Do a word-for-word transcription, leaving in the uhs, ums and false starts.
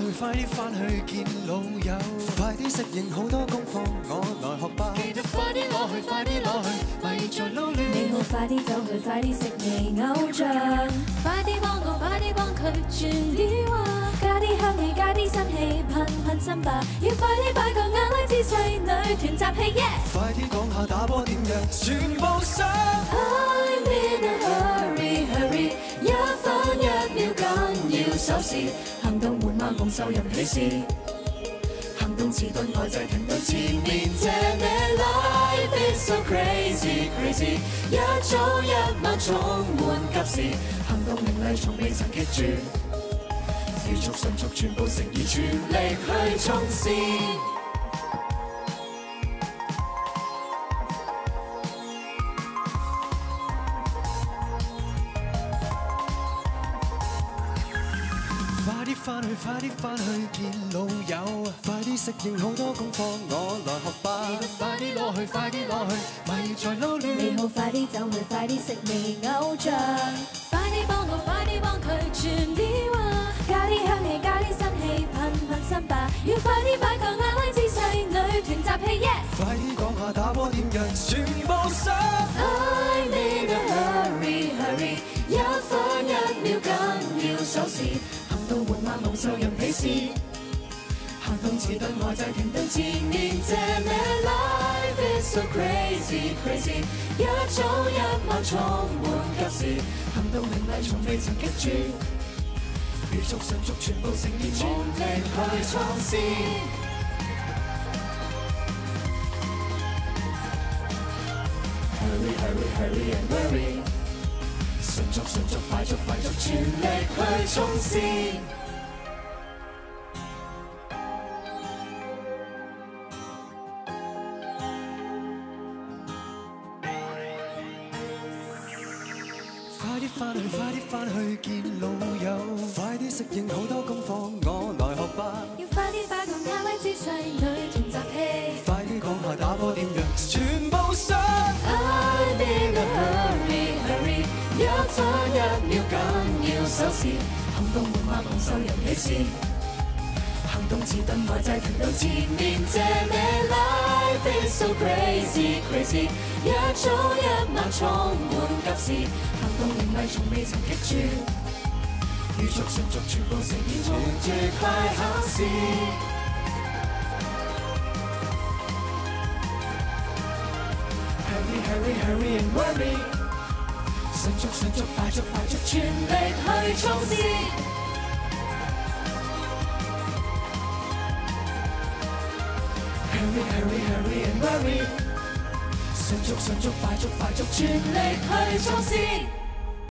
去，快啲返去見老友，快啲適應好多功課，我來學吧。記得快啲攞去，快啲攞去，咪再撈亂。你好，快啲走去，快啲食你偶像，快啲幫我，快啲幫佢轉料啊！加啲香氣，加啲新氣，噴噴身吧！要快啲擺個眼拉姿勢，女團集氣耶！快啲講下打波點樣，全部想。I'm in a hurry hurry， 一分一秒緊要守時，行動緩慢夢受人鄙視，行動遲鈍愛滯停到前面，這你 life is so crazy crazy， 一早一晚充滿急事，行動凌厲從未曾棘住。語速迅速，全部誠意全力去衝線。快啲返去，快啲返去見老友，快啲適應好多功課，我來學吧。快啲攞去，快啲攞去，咪再撈亂。你好，快啲走去，快啲食你偶像，快啲幫我，快啲幫佢轉料啊！加啲香氣，加啲新氣，噴噴身吧！要快啲擺個眼拉姿勢，女團集氣耶！快啲講下打波點樣，全部想。I'm in a hurry hurry， 一分一秒緊要守時，行動緩慢夢受人鄙視，行動遲鈍愛滯停到前面，這你 life is so crazy crazy， 一早一晚充滿急事，行動凌厲從未曾棘住。語速迅速，全部誠意全力去衝線。Hurry hurry hurry and worry， 迅速迅速，快速快速，全力去衝線。快啲返去，快啲返去見老友，快啲適應好多功課，我來學吧。要快啲擺個亞威姿勢，女團集氣。快啲講下打波點樣，全部想。I'm in a hurry hurry， 一分一秒緊要守時，行動緩慢夢受人鄙視，行動遲鈍愛滯停到前面，這你 life is so crazy crazy， 一早一晚充滿急事。行動凌厲從未曾棘住，語速迅速，全部誠意全力快考試。Hurry hurry hurry and worry， 迅速迅速，快速快速，全力去衝線。Hurry hurry hurry and worry， 迅速迅速，快速快速，全力去衝線。